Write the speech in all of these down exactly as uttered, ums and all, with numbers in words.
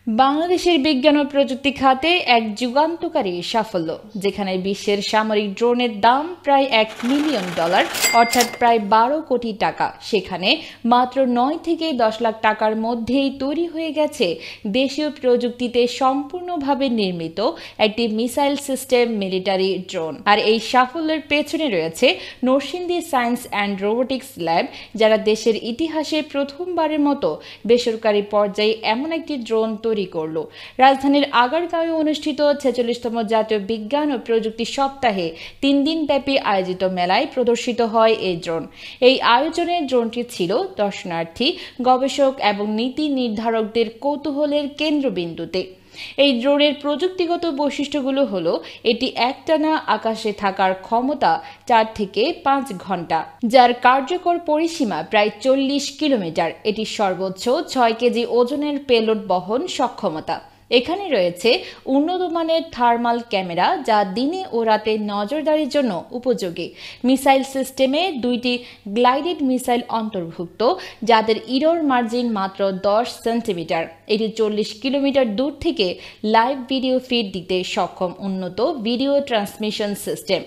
বাংলাদেশের বিজ্ঞান ও প্রযুক্তি খাতে এক যুগান্তকারী সাফল্য, যেখানে বিশ্বের সামরিক ড্রোনের দাম প্রায় এক মিলিয়ন ডলার অর্থাৎ প্রায় বারো কোটি টাকা, সেখানে মাত্র নয় থেকে দশ লাখ টাকার মধ্যেই তৈরি হয়ে গেছে দেশীয় প্রযুক্তিতে সম্পূর্ণভাবে নির্মিত একটি মিসাইল সিস্টেম মিলিটারি ড্রোন। আর এই সাফল্যের পেছনে রয়েছে Narsingdi science and robotics lab, যারা দেশের ইতিহাসে প্রথমবারের মতো বেসরকারি পর্যায়ে এমন একটি ড্রোন তৈরি করল। রাজধানীর আগারগাঁওয়ে অনুষ্ঠিত ছেচল্লিশতম জাতীয় বিজ্ঞান ও প্রযুক্তি সপ্তাহে তিন দিন ব্যাপী আয়োজিত মেলায় প্রদর্শিত হয় এই ড্রোন। এই আয়োজনে ড্রোনটি ছিল দর্শনার্থী, গবেষক এবং নীতি নির্ধারকদের কৌতূহলের কেন্দ্রবিন্দুতে। এই ড্রোনের প্রযুক্তিগত বৈশিষ্ট্যগুলো হলো, এটি একটানা আকাশে থাকার ক্ষমতা চার থেকে পাঁচ ঘন্টা, যার কার্যকর পরিসীমা প্রায় চল্লিশ কিলোমিটার। এটি সর্বোচ্চ ছয় কেজি ওজনের পেলোড বহন সক্ষমতা। এখানে রয়েছে উন্নত মানের থার্মাল ক্যামেরা, যা দিনে ও রাতে নজরদারির জন্য উপযোগী। মিসাইল সিস্টেমে দুইটি গ্লাইডেড মিসাইল অন্তর্ভুক্ত, যাদের ইরর মার্জিন মাত্র দশ সেন্টিমিটার। এটি চল্লিশ কিলোমিটার দূর থেকে লাইভ ভিডিও ফিড দিতে সক্ষম উন্নত ভিডিও ট্রান্সমিশন সিস্টেম।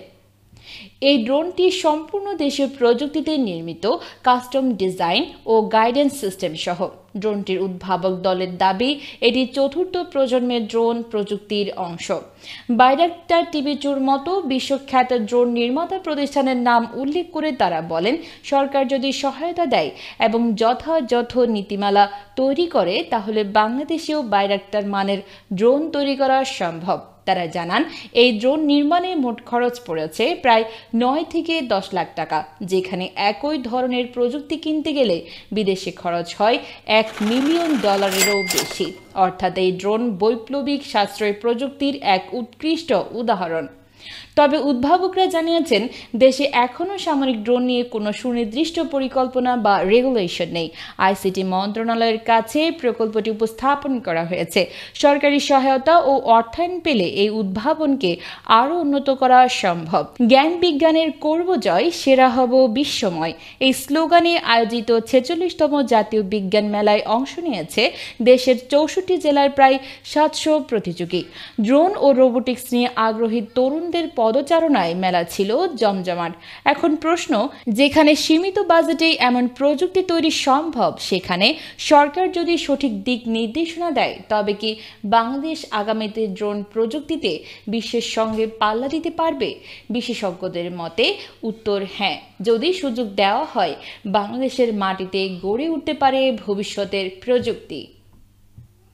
এই ড্রোনটি সম্পূর্ণ দেশীয় প্রযুক্তিতে নির্মিত, কাস্টম ডিজাইন ও গাইডেন্স সিস্টেম সহ। ড্রোনটির উদ্ভাবক দলের দাবি, এটি চতুর্থ প্রজন্মের ড্রোন প্রযুক্তির অংশ। বাইরাক্টার টিভিচুর মতো বিশ্বখ্যাত ড্রোন নির্মাতা প্রতিষ্ঠানের নাম উল্লেখ করে তারা বলেন, সরকার যদি সহায়তা দেয় এবং যথাযথ নীতিমালা তৈরি করে, তাহলে বাংলাদেশেও বাইরাক্টার মানের ড্রোন তৈরি করা সম্ভব। তারা জানান, এই ড্রোন নির্মাণে মোট খরচ পড়েছে প্রায় নয় থেকে দশ লাখ টাকা, যেখানে একই ধরনের প্রযুক্তি কিনতে গেলে বিদেশে খরচ হয় এক মিলিয়ন ডলারেরও বেশি। অর্থাৎ এই ড্রোন বৈপ্লবিক সাশ্রয়ী প্রযুক্তির এক উৎকৃষ্ট উদাহরণ। তবে উদ্ভাবকরা জানিয়েছেন, দেশে এখনও সামরিক ড্রোন নিয়ে কোনো সুনির্দিষ্ট পরিকল্পনা বা রেগুলেশন নেই। আইসিটি মন্ত্রণালয়ের কাছে প্রকল্পটি উপস্থাপন করা হয়েছে। সরকারি সহায়তা ও অর্থায়ন পেলে এই উদ্ভাবনকে আরও উন্নত করা সম্ভব। জ্ঞান বিজ্ঞানের করব জয়, সেরা হব বিশ্বময়, এই স্লোগানে আয়োজিত ছেচল্লিশতম জাতীয় বিজ্ঞান মেলায় অংশ নিয়েছে দেশের চৌষট্টি জেলার প্রায় সাতশো প্রতিযোগী। ড্রোন ও রোবোটিক্স নিয়ে আগ্রহী তরুণদের পদচারণায় মেলা ছিল জমজমাট। এখন প্রশ্ন, যেখানে সীমিত বাজেটেই এমন প্রযুক্তি তৈরি সম্ভব, সেখানে সরকার যদি সঠিক দিক নির্দেশনা দেয়, তবে কি বাংলাদেশ আগামীতে ড্রোন প্রযুক্তিতে বিশ্বের সঙ্গে পাল্লা দিতে পারবে? বিশেষজ্ঞদের মতে উত্তর হ্যাঁ, যদি সুযোগ দেওয়া হয়, বাংলাদেশের মাটিতে গড়ে উঠতে পারে ভবিষ্যতের প্রযুক্তি।